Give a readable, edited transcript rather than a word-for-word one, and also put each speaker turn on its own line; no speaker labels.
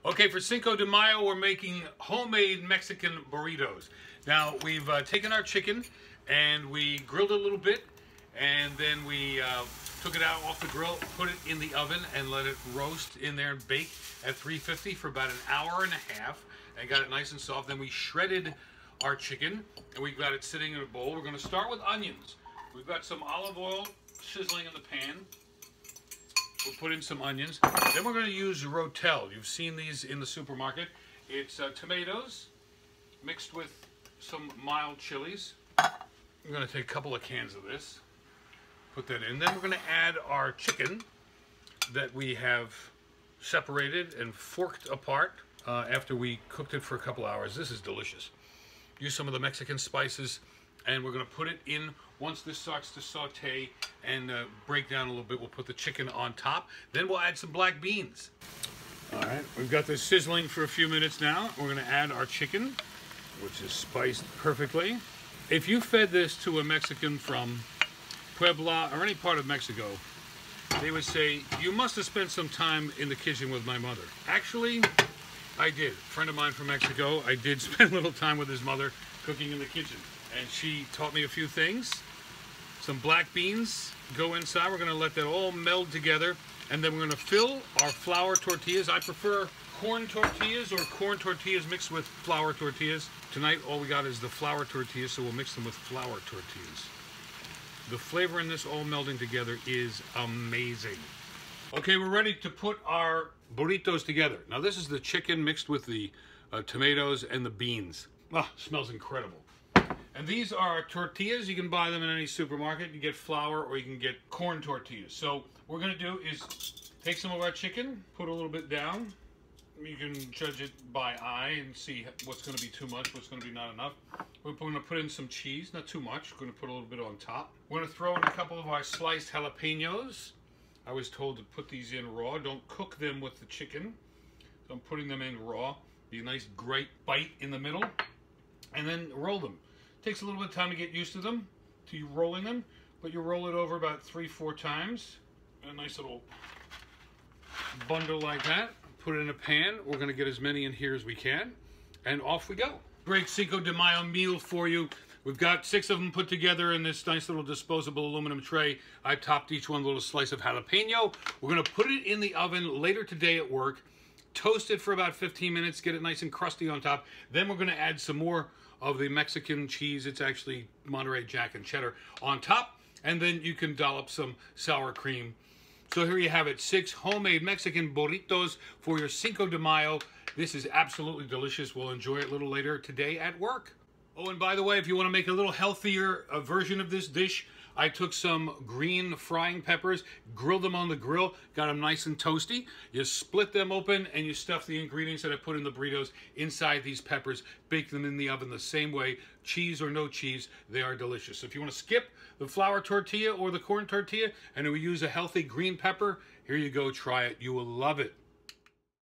Okay, for Cinco de Mayo, we're making homemade Mexican burritos. Now, we've taken our chicken and we grilled it a little bit, and then we took it out off the grill, put it in the oven, and let it roast in there and bake at 350 for about an hour and a half, and got it nice and soft. Then we shredded our chicken, and we got it sitting in a bowl. We're going to start with onions. We've got some olive oil sizzling in the pan. We'll put in some onions. Then we're going to use Rotel. You've seen these in the supermarket. It's tomatoes mixed with some mild chilies. We're going to take a couple of cans of this, put that in. Then we're going to add our chicken that we have separated and forked apart after we cooked it for a couple hours. This is delicious. Use some of the Mexican spices, and we're going to put it in. Once this starts to saute and break down a little bit, we'll put the chicken on top. Then we'll add some black beans. All right, we've got this sizzling for a few minutes now. We're going to add our chicken, which is spiced perfectly. If you fed this to a Mexican from Puebla or any part of Mexico, they would say, you must have spent some time in the kitchen with my mother. Actually, I did. A friend of mine from Mexico, I did spend a little time with his mother cooking in the kitchen. And she taught me a few things. Some black beans go inside. We're going to let that all meld together. And then we're going to fill our flour tortillas. I prefer corn tortillas or corn tortillas mixed with flour tortillas. Tonight, all we got is the flour tortillas, so we'll mix them with flour tortillas. The flavor in this all melding together is amazing. Okay, we're ready to put our burritos together. Now, this is the chicken mixed with the tomatoes and the beans. Oh, smells incredible. And these are tortillas. You can buy them in any supermarket. You get flour or you can get corn tortillas. So what we're going to do is take some of our chicken, put a little bit down. You can judge it by eye and see what's going to be too much, what's going to be not enough. We're going to put in some cheese, not too much. We're going to put a little bit on top. We're going to throw in a couple of our sliced jalapenos. I was told to put these in raw. Don't cook them with the chicken. So I'm putting them in raw. Be a nice great bite in the middle. And then roll them. Takes a little bit of time to get used to them, to you rolling them, but you roll it over about 3-4 times. A nice little bundle like that. Put it in a pan. We're going to get as many in here as we can, and off we go. Great Cinco de Mayo meal for you. We've got 6 of them put together in this nice little disposable aluminum tray. I topped each one with a little slice of jalapeno. We're going to put it in the oven later today at work, toast it for about 15 minutes, get it nice and crusty on top. Then we're going to add some more of the Mexican cheese. It's actually Monterey Jack and cheddar on top, and then you can dollop some sour cream. So here you have it, 6 homemade Mexican burritos for your Cinco de Mayo. This is absolutely delicious. We'll enjoy it a little later today at work. Oh, and by the way, if you want to make a little healthier version of this dish, I took some green frying peppers, grilled them on the grill, got them nice and toasty. You split them open and you stuff the ingredients that I put in the burritos inside these peppers, bake them in the oven the same way, cheese or no cheese, they are delicious. So if you want to skip the flour tortilla or the corn tortilla and we use a healthy green pepper, here you go, try it. You will love it.